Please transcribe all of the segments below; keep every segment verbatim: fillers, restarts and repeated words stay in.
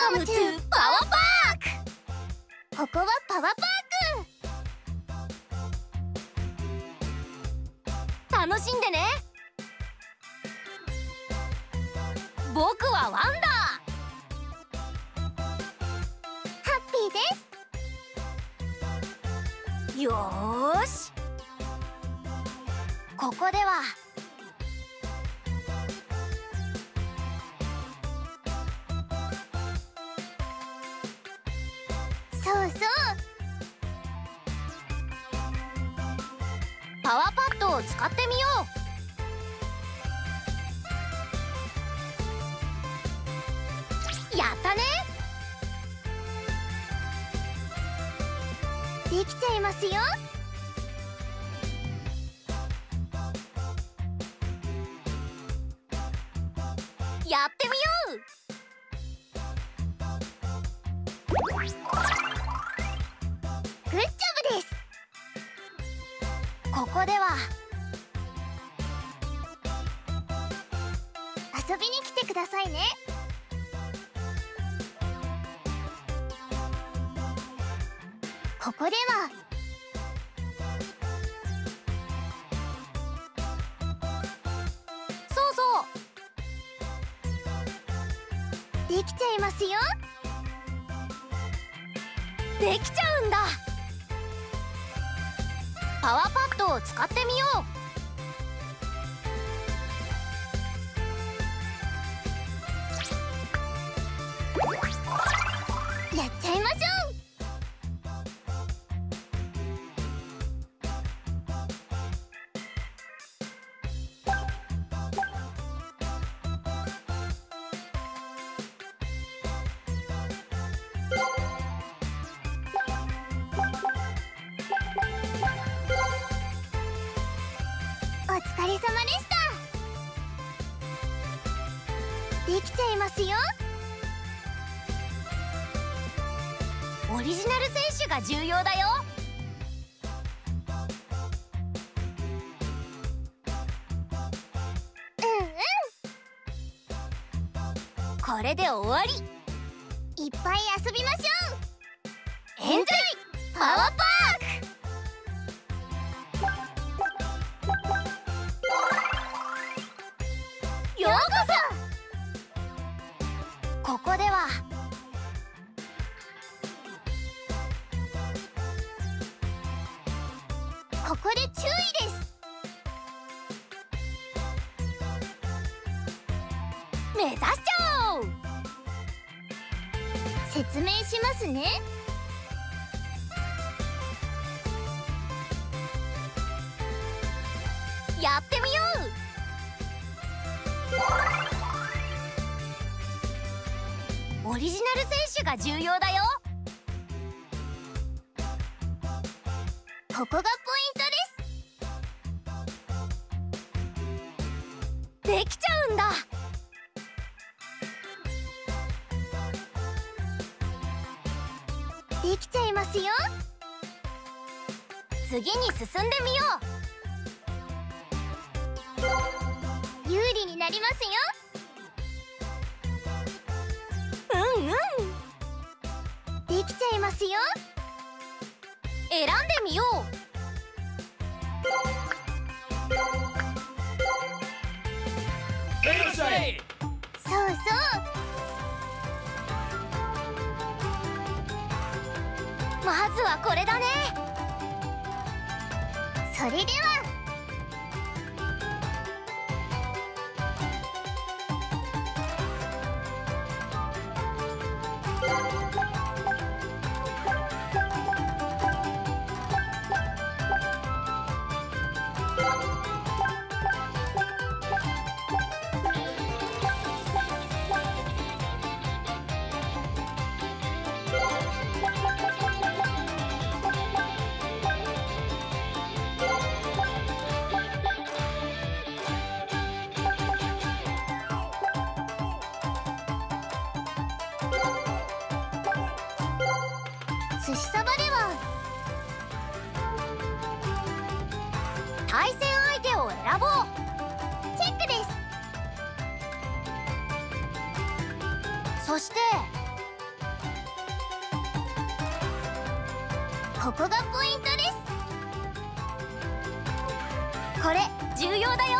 カムトゥパワーパーク。ここはパワーパーク。楽しんでね。僕はワンダー。ハッピーです。よーし、ここではそうそう、パワーパッドを使ってみよう。やったね。できちゃいますよ。やってみよう。グッジョブです。ここでは遊びに来てくださいね。ここではそうそうできちゃいますよ。できちゃうんだ。パワーパッドを使ってみよう。やっちゃいましょう。お疲れ様でした。できちゃいますよ。オリジナル選手が重要だよ。うんうん。これで終わり。いっぱい遊びましょう。エンジョイパワーパーク。ようこそ。ここではここで注意です。目指しちゃおう。説明しますね。やってみよう。オリジナル選手が重要だよ。ここがポイントです。できちゃうんだ。できちゃいますよ。次に進んでみよう。有利になりますよ。うんうん。できちゃいますよ。選んでみよう。 いらっしゃい。 そうそう。まずはこれだね。それでは寿司サバでは対戦相手を選ぼう。チェックです。そしてここがポイントです。これ重要だよ。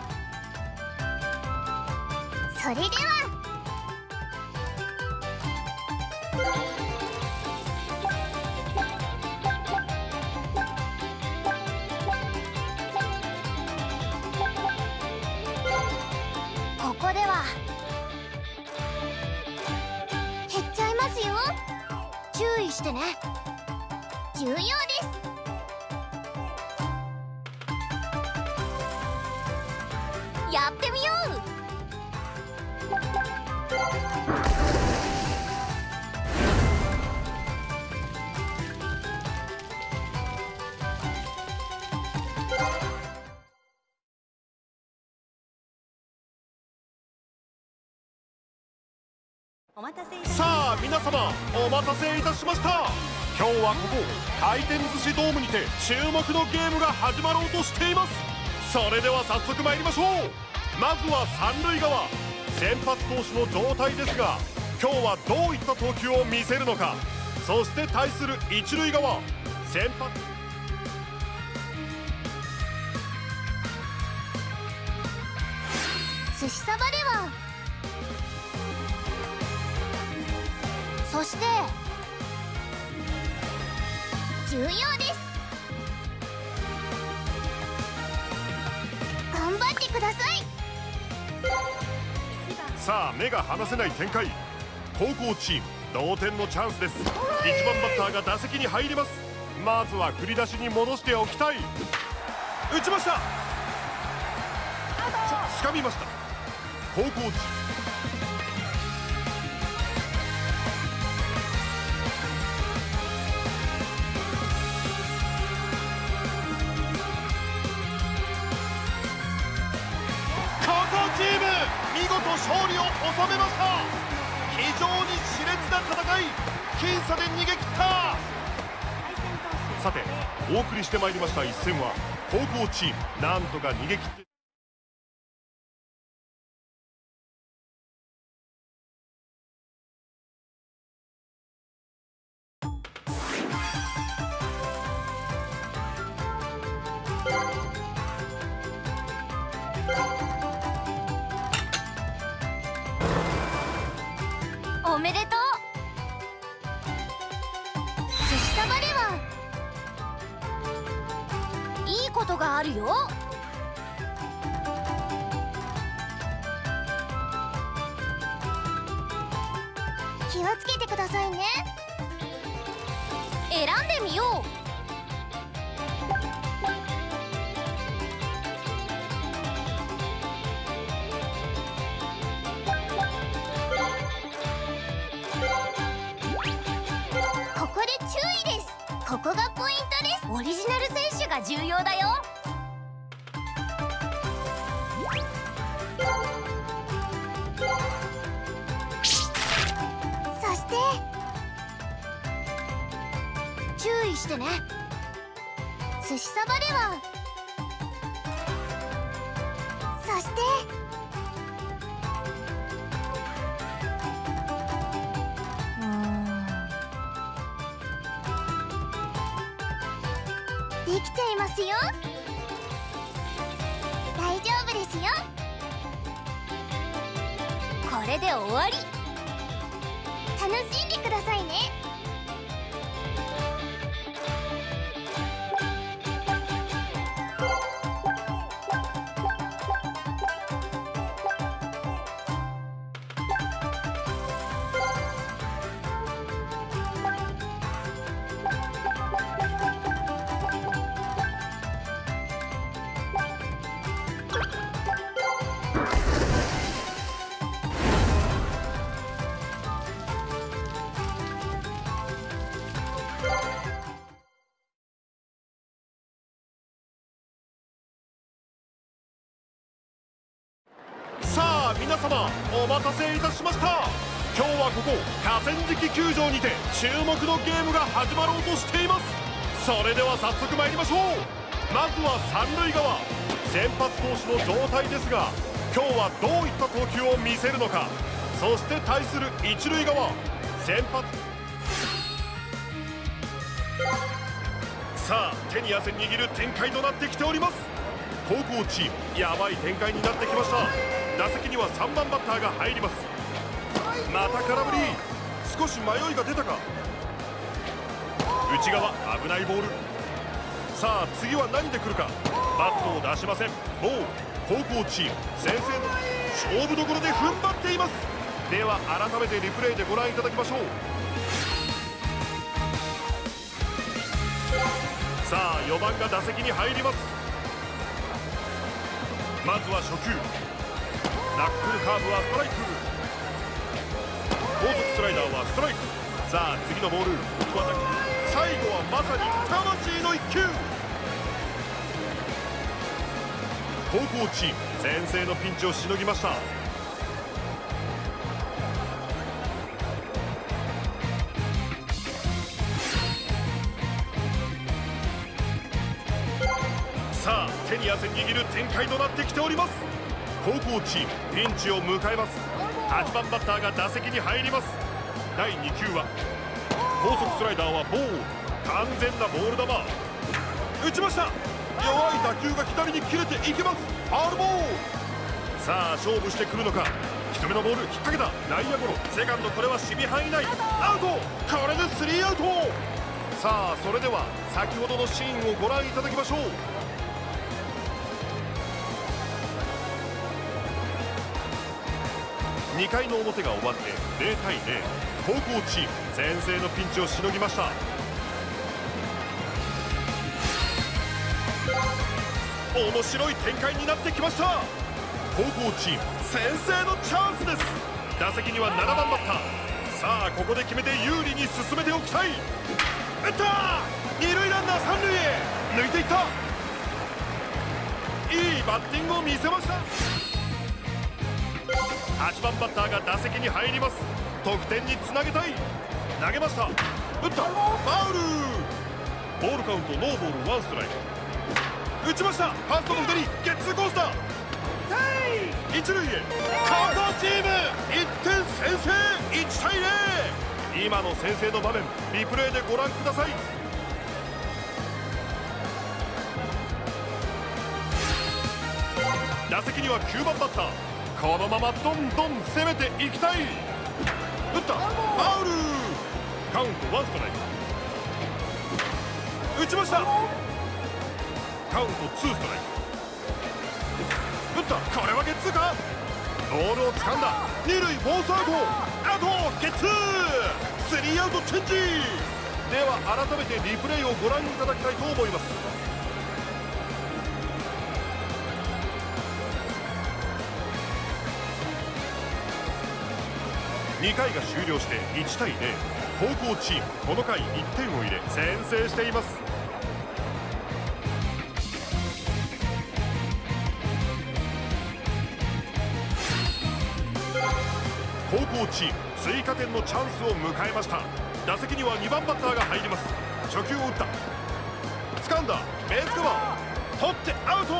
それではここでは減っちゃいますよ。注意してね。重要です。やってみよう。 お待たせいたしました。 さあ皆様お待たせいたしました。今日はここ回転寿司ドームにて注目のゲームが始まろうとしています。それでは早速参りましょう。まずは三塁側、先発投手の状態ですが、今日はどういった投球を見せるのか。そして対する一塁側、先発寿司サバではそして重要です。頑張ってください。 さあ目が離せない展開。後攻チーム同点のチャンスです。いちばんバッターが打席に入ります。まずは振り出しに戻しておきたい。打ちました。つかみました。後攻チーム見事勝利を収めました。非常に熾烈な戦い、僅差で逃げ切った。さてお送りしてまいりました一戦は後攻チームなんとか逃げ切っておめでとう。寿司サバではいいことがあるよ。気をつけてくださいね。選んでみよう。ここで注意です。ここがポイントです。オリジナル選手が重要だよ。そして注意してね。寿司サバではそしてできちゃいますよ。大丈夫ですよ。これで終わり。楽しんでくださいね。 さあ皆様お待たせいたしました。今日はここ河川敷球場にて注目のゲームが始まろうとしています。それでは早速参りましょう。まずは三塁側、先発投手の状態ですが、今日はどういった投球を見せるのか。そして対する一塁側、先発さあ手に汗握る展開となってきております。高校チームやばい展開になってきました。打席にはさんばんバッターが入ります。また空振り、少し迷いが出たか。内側危ないボール。さあ次は何で来るか。バットを出しません。ボール。高校チーム先制の勝負どころで踏ん張っています。では改めてリプレイでご覧いただきましょう。さあよばんが打席に入ります。まずは初球、ナックルカーブはストライク、高速スライダーはストライク。さあ次のボール、最後はまさに魂の一球。高校チーム先制のピンチをしのぎました。さあ手に汗握る展開となってきております。高校チームピンチを迎えます。はちばんバッターが打席に入ります。だいに球は高速スライダーはボール。完全なボール球、打ちました。弱い打球が左に切れていきます。ファウルボール。さあ勝負してくるのか。低めのボール引っ掛けた。内野ゴロ。セカンドこれは守備範囲内。アウト。これでスリーアウト。さあそれでは先ほどのシーンをご覧いただきましょう。にかいの表が終わってゼロたいゼロ。高校チーム先制のピンチをしのぎました。面白い展開になってきました。高校チーム先制のチャンスです。打席にはななばんバッター。さあここで決めて有利に進めておきたい。打った。二塁ランナー三塁へ抜いていった。いいバッティングを見せました。はちばんバッターが打席に入ります。得点につなげたい。投げました。打った。ファウル。ボールカウントノーボールワンストライク。打ちました。ファーストの腕にゲッツーコースだ。一塁へ。高校チームいってん先制。いちたいゼロ。今の先制の場面リプレイでご覧ください。打席にはきゅうばんバッター。このままどんどん攻めていきたい。打った。ファウル。カウントワンストライク。打ちました。カウントツーストライク。打った。これはゲッツーか。ボールを掴んだ。二塁フォースアウト。アウト。ゲッツー。スリーアウトチェンジ。では改めてリプレイをご覧いただきたいと思います。にかいが終了していちたいゼロ。高校チームこの回いってんを入れ先制しています。高校チーム追加点のチャンスを迎えました。打席にはにばんバッターが入ります。初球を打った。掴んだ。ベースカバー取ってアウト。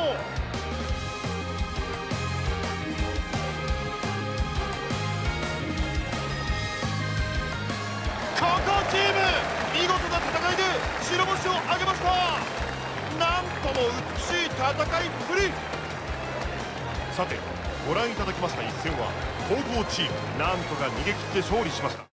高校チーム見事な戦いで白星を挙げました。なんとも美しい戦いっぷり。さてご覧いただきました一戦は高校チームなんとか逃げ切って勝利しました。